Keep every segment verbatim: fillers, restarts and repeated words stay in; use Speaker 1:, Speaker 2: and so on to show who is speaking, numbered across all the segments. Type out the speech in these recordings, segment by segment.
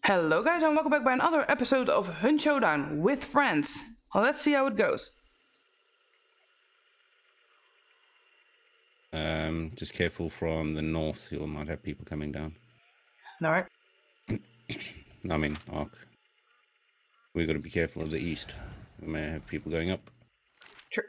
Speaker 1: Hello guys and welcome back by another episode of Hunt Showdown with friends. Well, let's see how it goes.
Speaker 2: Um, just careful from the north, you might have people coming down.
Speaker 1: Alright.
Speaker 2: I mean, Arc. We've got to be careful of the east. We may have people going up.
Speaker 1: Sure.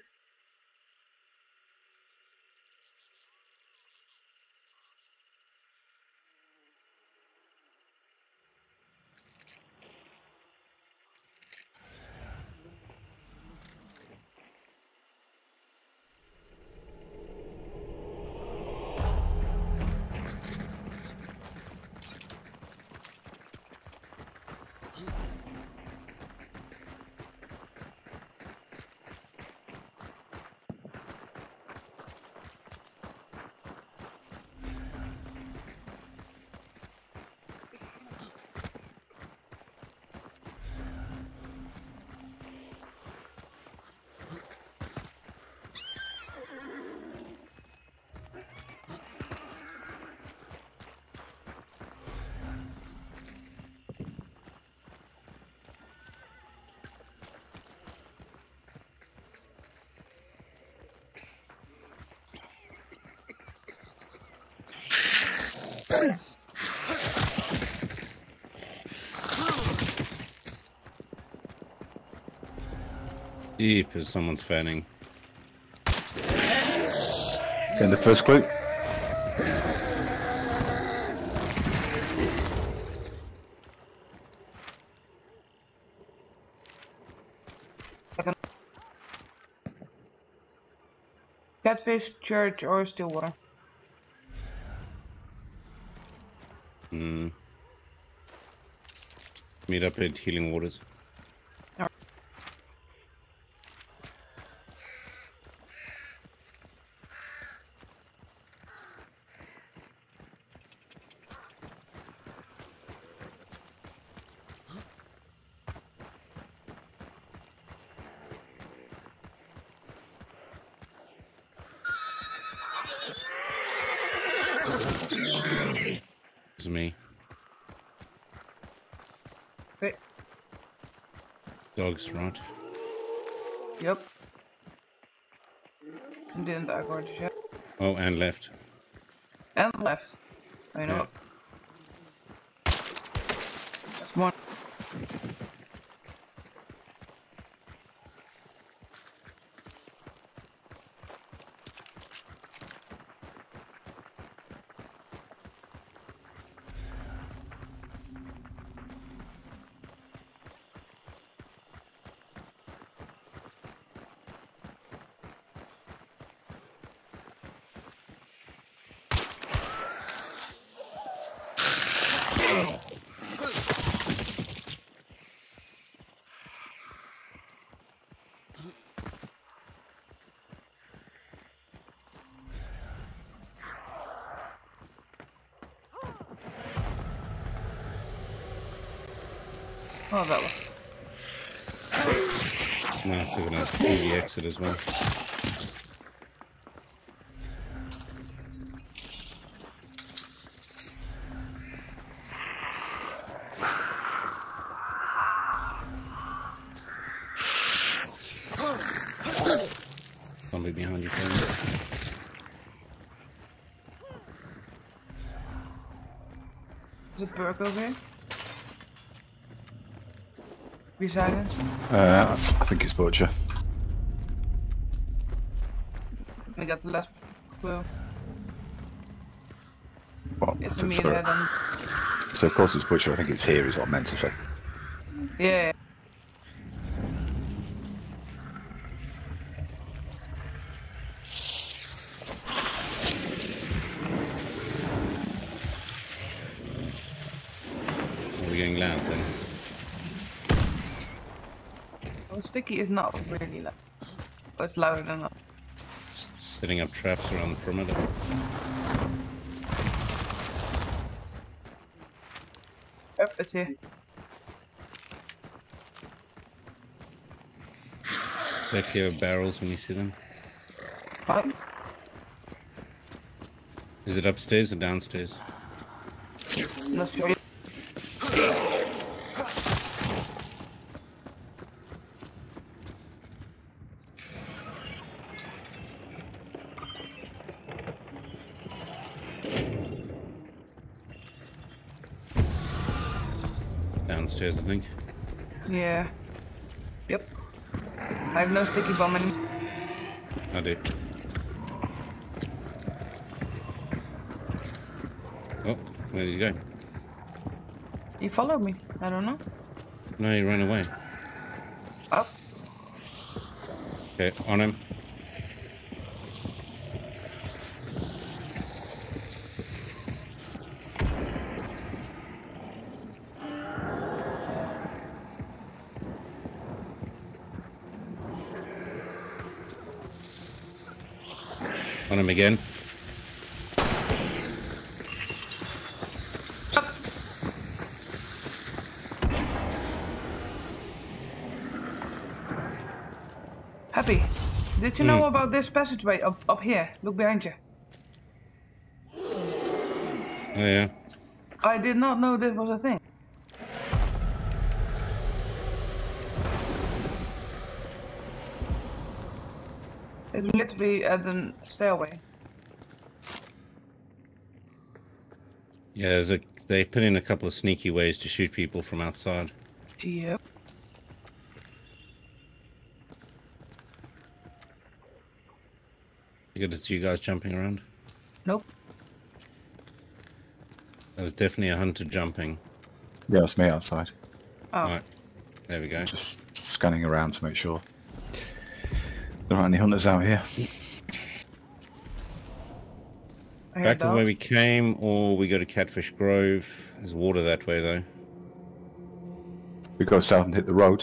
Speaker 2: Deep as someone's fanning.
Speaker 3: In the first clue.
Speaker 1: Catfish, church, or Stillwater.
Speaker 2: Hmm. Meet up at Healing Waters. It's me.
Speaker 1: Okay.
Speaker 2: Dogs, right?
Speaker 1: Yep. Didn't I go to shit?
Speaker 2: Oh, and left.
Speaker 1: And left. I know.
Speaker 2: Yeah.
Speaker 1: That's one. Oh, that was.
Speaker 2: Nice, they're gonna easy exit as well. Somebody behind you, friend.
Speaker 1: Is it Burke over here? Beside it?
Speaker 3: Uh, I think it's Butcher.
Speaker 1: I got the last clue.
Speaker 3: Well,
Speaker 1: It's
Speaker 3: I
Speaker 1: me
Speaker 3: think
Speaker 1: and
Speaker 3: so.
Speaker 1: then.
Speaker 3: So of course it's Butcher. I think it's here is what I meant to say.
Speaker 1: Yeah.
Speaker 2: Are we getting loud then?
Speaker 1: Well, sticky is not really loud. But it's louder than that.
Speaker 2: Setting up traps around the perimeter.
Speaker 1: Yep, it's here.
Speaker 2: Take care of barrels when you see them.
Speaker 1: What?
Speaker 2: Is it upstairs or downstairs?
Speaker 1: Not sure.
Speaker 2: downstairs, I think.
Speaker 1: Yeah. Yep. I have no sticky bomb anymore.
Speaker 2: I do. Oh, where did he go?
Speaker 1: He followed me. I don't know.
Speaker 2: No, he ran away.
Speaker 1: Oh.
Speaker 2: Okay, on him. On him again.
Speaker 1: Happy, did you know
Speaker 2: Mm.
Speaker 1: about this passageway up, up here? Look behind you.
Speaker 2: Oh yeah.
Speaker 1: I did not know this was a thing. It's literally at the stairway.
Speaker 2: Yeah, there's a, they put in a couple of sneaky ways to shoot people from outside.
Speaker 1: Yep.
Speaker 2: You got to see you guys jumping around?
Speaker 1: Nope.
Speaker 2: There was definitely a hunter jumping.
Speaker 3: Yeah, it's me outside.
Speaker 1: Oh.
Speaker 2: Alright, there we go.
Speaker 3: Just scanning around to make sure there aren't any hunters out here.
Speaker 1: I heard
Speaker 2: Back to
Speaker 1: that.
Speaker 2: where we came, or we go to Catfish Grove. There's water that way, though.
Speaker 3: We go south and hit the road.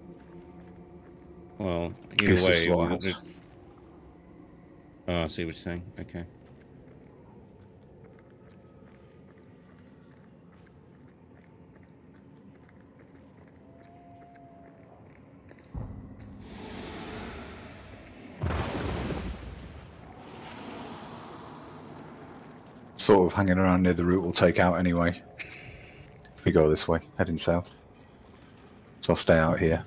Speaker 2: Well, either
Speaker 3: Goose to
Speaker 2: way... we
Speaker 3: slaughterhouse.
Speaker 2: would- Oh, I see what you're saying. Okay.
Speaker 3: Sort of hanging around near the route we'll take out anyway. If we go this way, heading south. So I'll stay out here.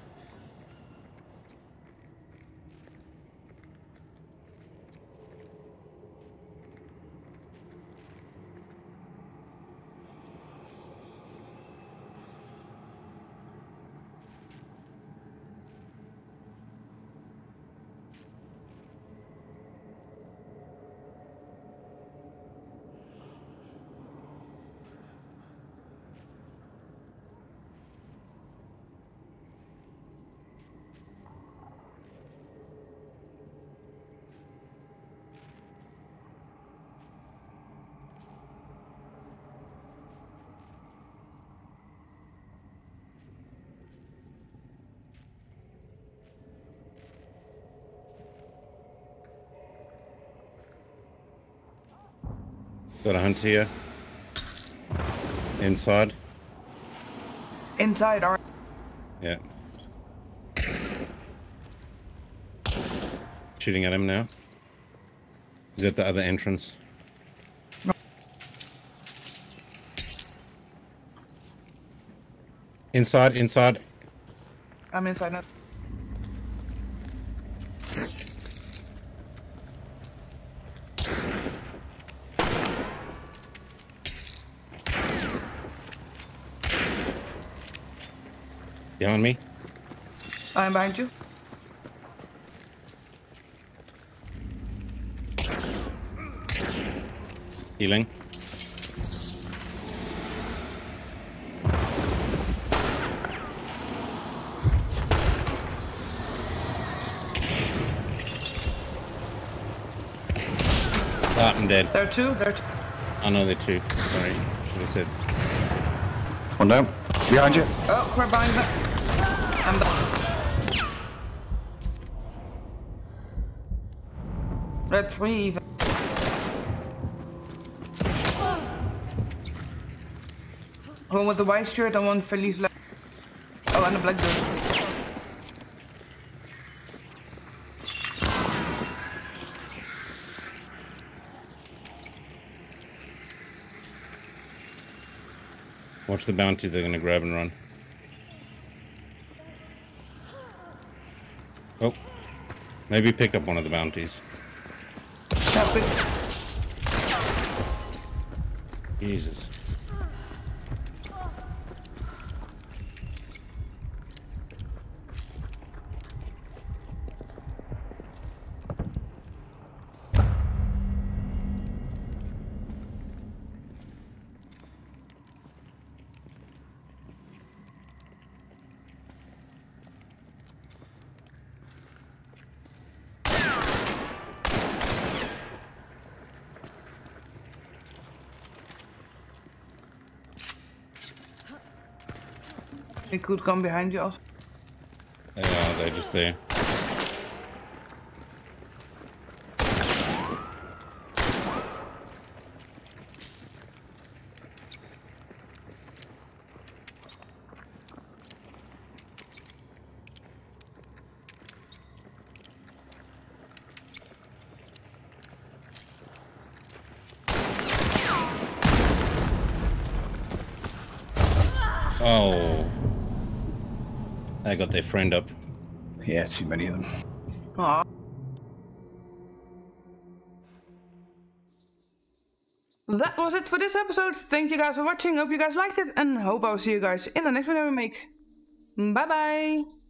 Speaker 2: Got a hunter here. Inside.
Speaker 1: Inside, alright.
Speaker 2: Yeah. Shooting at him now. He's at the other entrance.
Speaker 1: No.
Speaker 2: Inside, inside.
Speaker 1: I'm inside now.
Speaker 2: Behind me.
Speaker 1: I'm behind you.
Speaker 2: Healing. Ah, I'm dead.
Speaker 1: There are two, there are two.
Speaker 2: I know they're two. Sorry. Should have said.
Speaker 3: One down. Behind you.
Speaker 1: Oh, we're behind that. I'm done. There are three even. One with the white shirt and one Felice left. Oh, and a black dude.
Speaker 2: Watch the bounties, they're gonna grab and run. Oh. Maybe pick up one of the bounties.
Speaker 1: Yeah, quick.
Speaker 2: Jesus.
Speaker 1: They could come behind you also.
Speaker 2: Yeah, they're just there. Oh, I got their friend up.
Speaker 3: Yeah, too many of them.
Speaker 1: Aww. That was it for this episode. Thank you guys for watching. Hope you guys liked it and hope I'll see you guys in the next video we make. Bye bye.